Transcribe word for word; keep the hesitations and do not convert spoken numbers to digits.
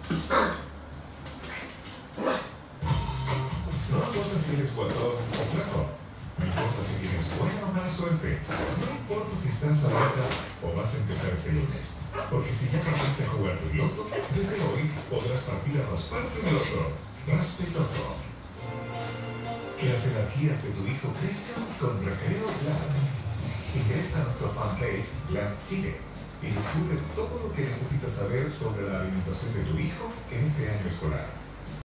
No importa si eres guatón o flaco. No importa si tienes buena o mala suerte. No importa si estás a dieta o vas a empezar este lunes. Porque si ya aprendiste a jugar tu loto, desde hoy podrás partir a rasparte en el otro. Raspe Loto. Que las energías de tu hijo crezcan con Recreo Lab. Ingresa a nuestro fanpage Lab Chile y descubre todo lo que necesitas saber sobre la alimentación de tu hijo en este año escolar.